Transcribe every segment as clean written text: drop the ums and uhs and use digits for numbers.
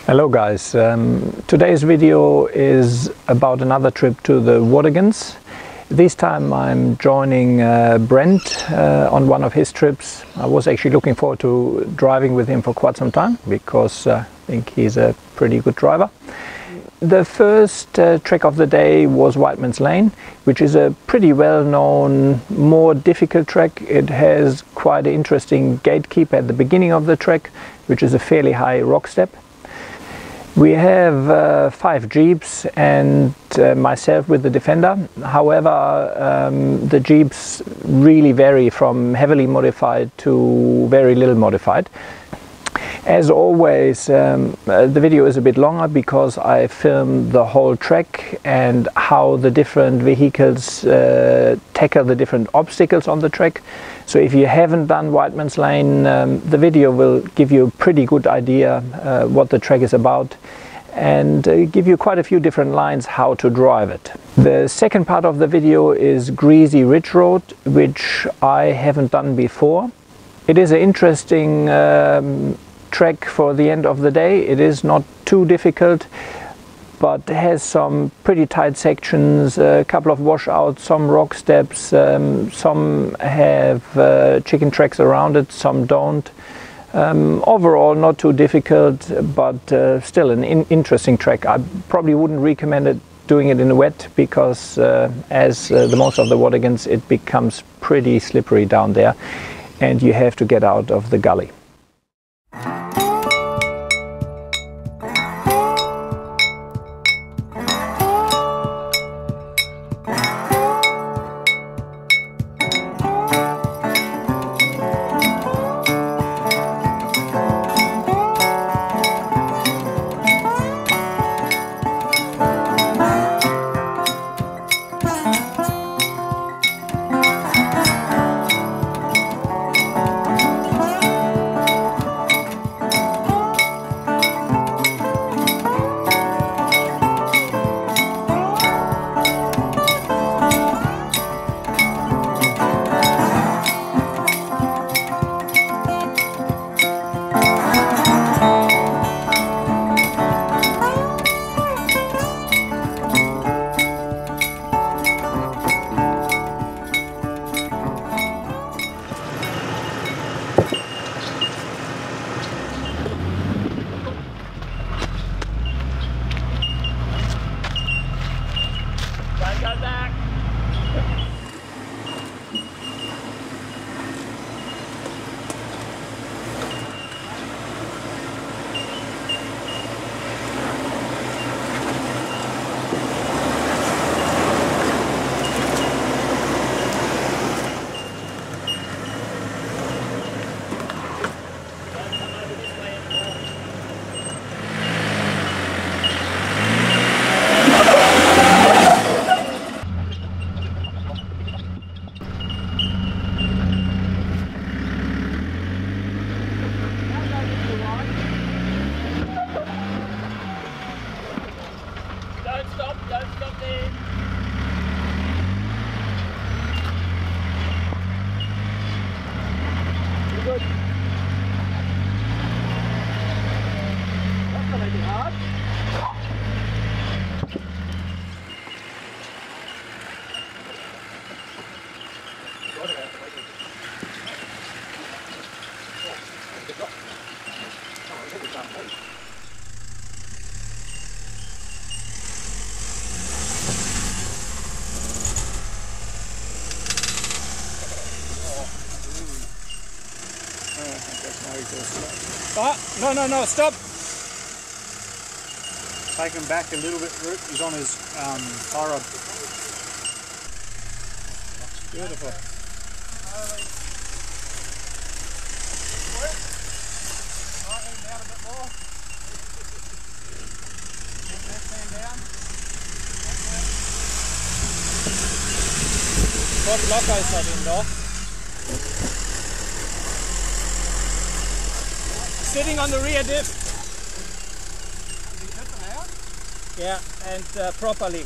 Hello guys, today's video is about another trip to the Watagans. This time I'm joining Brent on one of his trips. I was actually looking forward to driving with him for quite some time because I think he's a pretty good driver. The first trek of the day was Whitemans Lane, which is a pretty well-known, more difficult trek. It has quite an interesting gatekeeper at the beginning of the trek, which is a fairly high rock step. We have 5 Jeeps and myself with the Defender. However, the Jeeps really vary from heavily modified to very little modified. As always, the video is a bit longer because I filmed the whole trek and how the different vehicles tackle the different obstacles on the trek. So if you haven't done Whitemans Lane, the video will give you a pretty good idea what the trek is about and give you quite a few different lines how to drive it. The second part of the video is Greasy Rd Road, which I haven't done before. It is an interesting trek for the end of the day. It is not too difficult, but has some pretty tight sections, a couple of washouts, some rock steps, some have chicken tracks around it, some don't. Overall not too difficult, but still an interesting trek. I probably wouldn't recommend it doing it in the wet because as the most of the Watagans, it becomes pretty slippery down there and you have to get out of the gully. No, stop! Take him back a little bit, Roop. He's on his tie rod. Beautiful. Down a bit more. Left hand down. What lock is that in, though? Sitting on the rear diff. Yeah, and properly.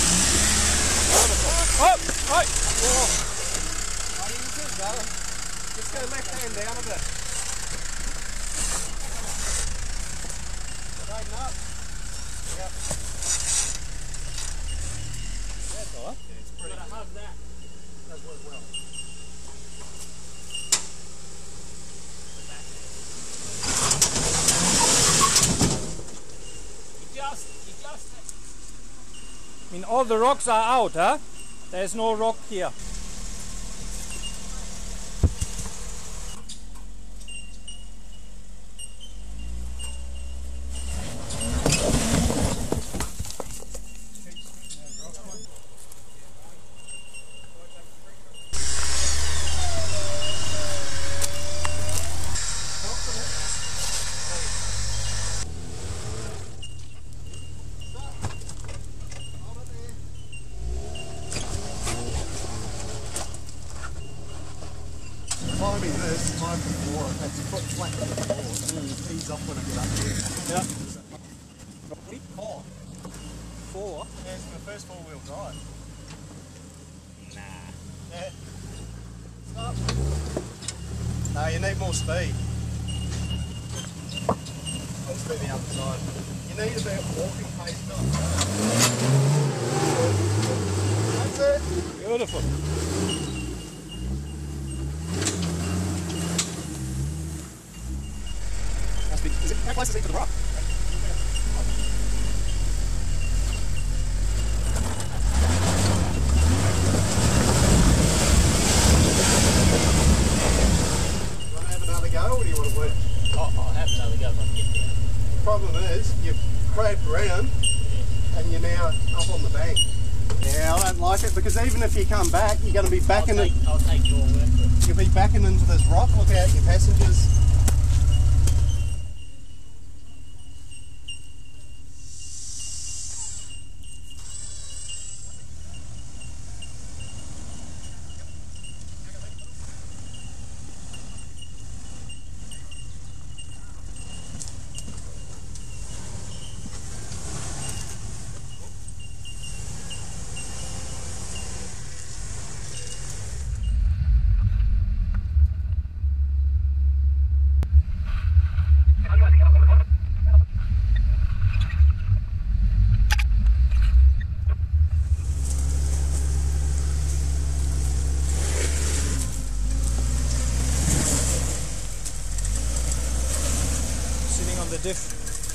Oh! Just go left hand down a bit. Straighten up. Yep. That's alright. Yeah, it's pretty. But I hug that. Does work well. I mean, all the rocks are out, huh? There's no rock here. Climbing this, time for floor, that's foot flat on the floor, and then you ease off when I get up here. Yeah. Four. Four? Yeah, it's my first four-wheel drive. Nah. Yeah. Stop. No, you need more speed. Let's do the other side. You need about walking pace. That's it. Beautiful. Is it close to the rock? Want to have another go, or do you want to wait? I'll have another go when I get there. The problem is, you've crabbed round, and you're now up on the bank. Yeah, I don't like it, because even if you come back, you're going to be backing it. I'll take your word for it. You'll be backing into this rock. Look out, your passengers. The diff.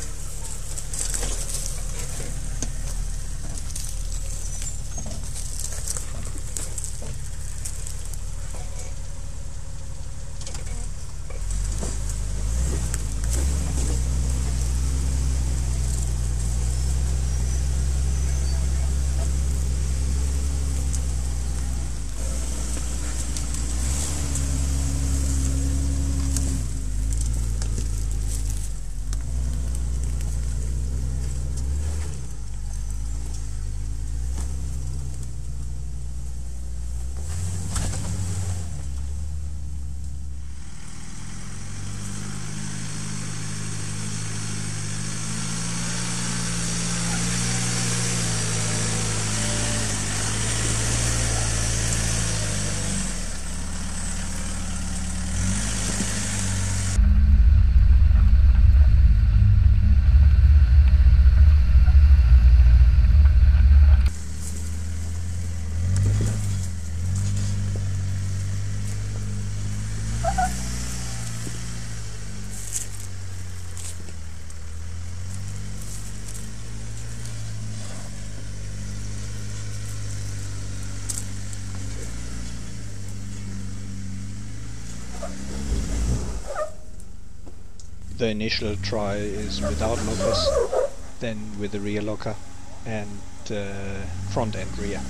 The initial try is without lockers, then with the rear locker and front and rear.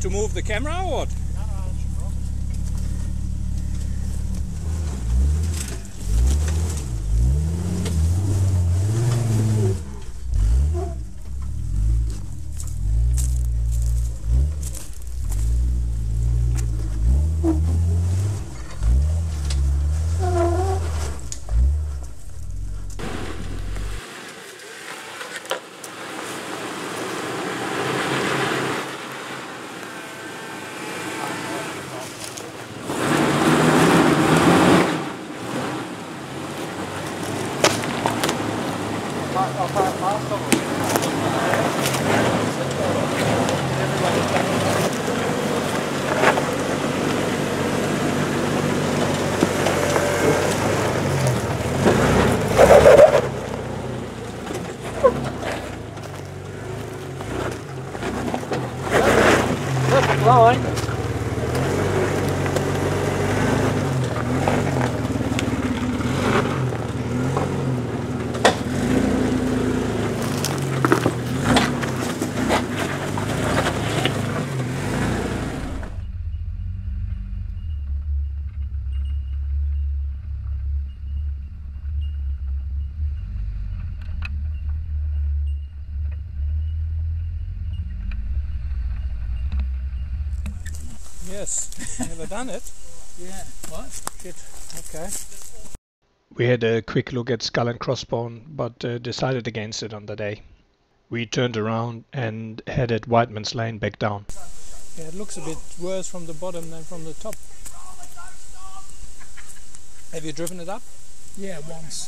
to move the camera or what? Yes, never done it. Yeah, what? Shit, okay. We had a quick look at Skull and Crossbone, but decided against it on the day. We turned around and headed Whitemans Lane back down. Yeah, it looks a bit worse from the bottom than from the top. Have you driven it up? Yeah, once.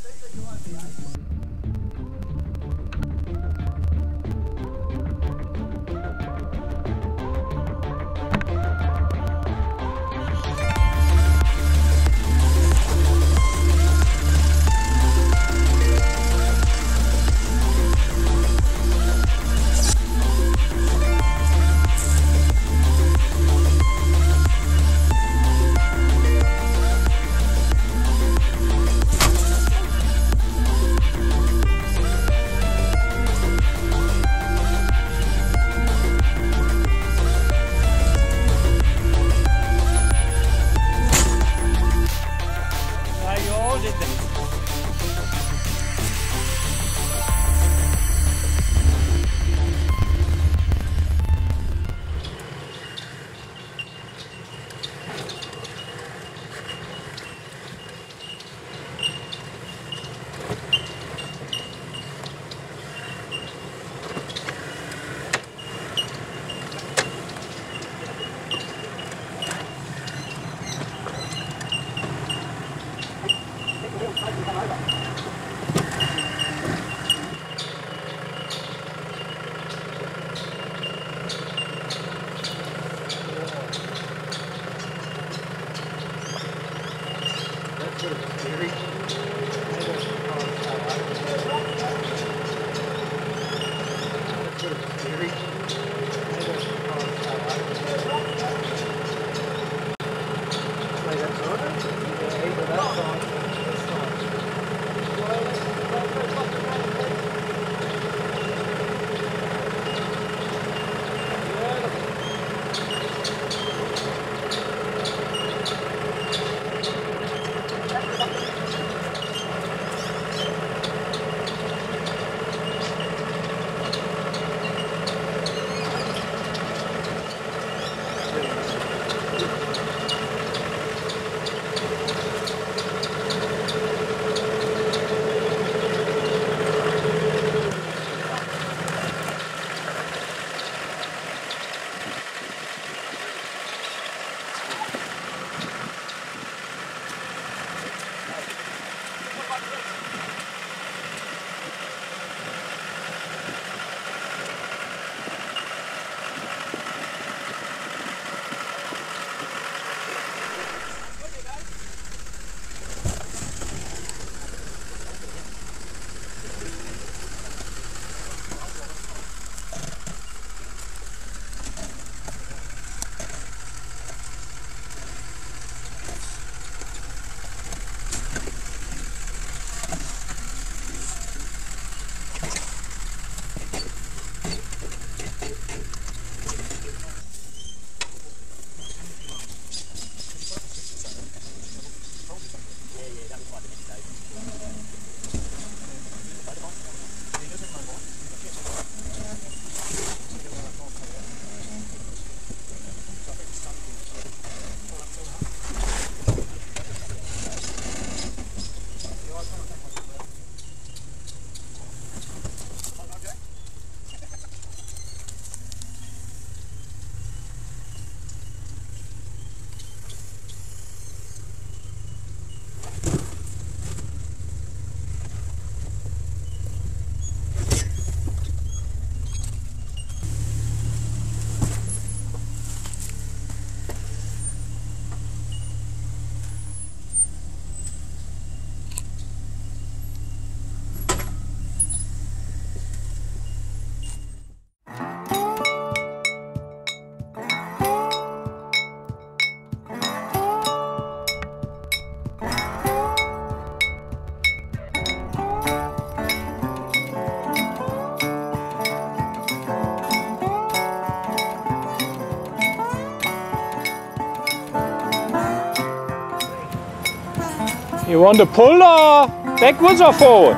You want to pull or backwards or forward?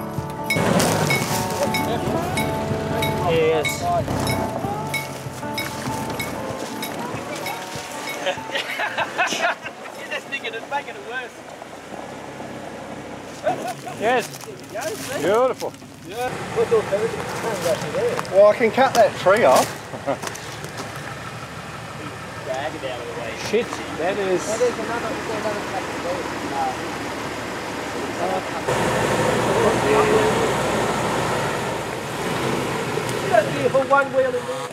Yes. You're just thinking it's making it worse. Yes. Beautiful. Well, I can cut that tree off. Drag it out of the way. Shit, that is... For one wheel in there.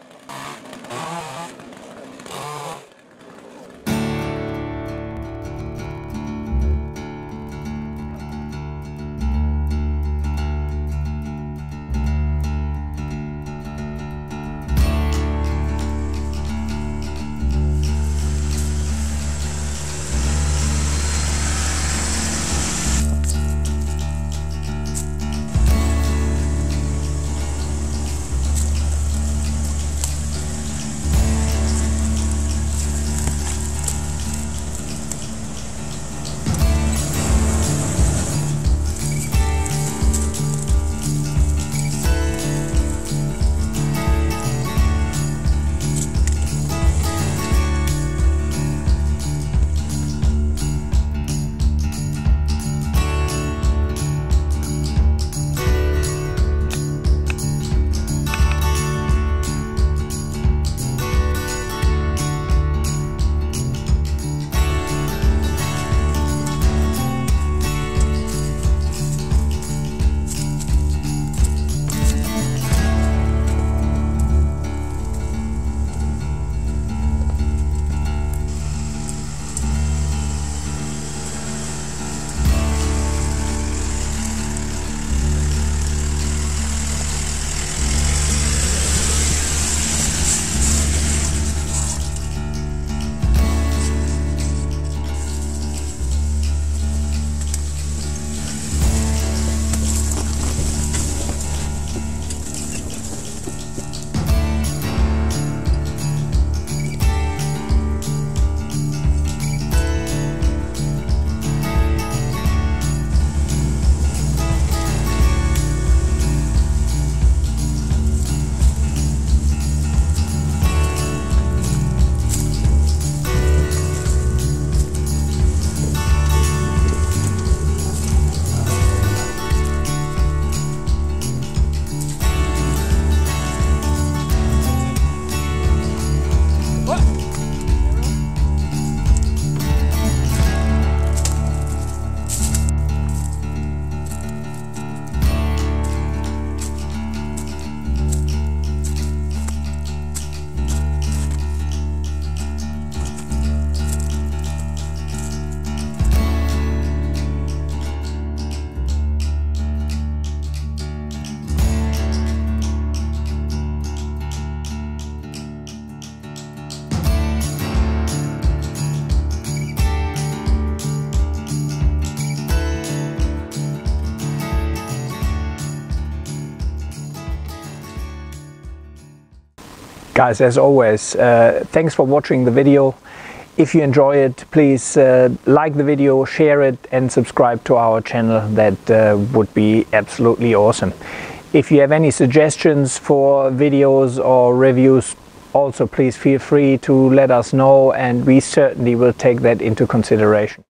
Guys, as always, thanks for watching the video. If you enjoy it, please like the video, share it and subscribe to our channel. That would be absolutely awesome. If you have any suggestions for videos or reviews, also please feel free to let us know, and we certainly will take that into consideration.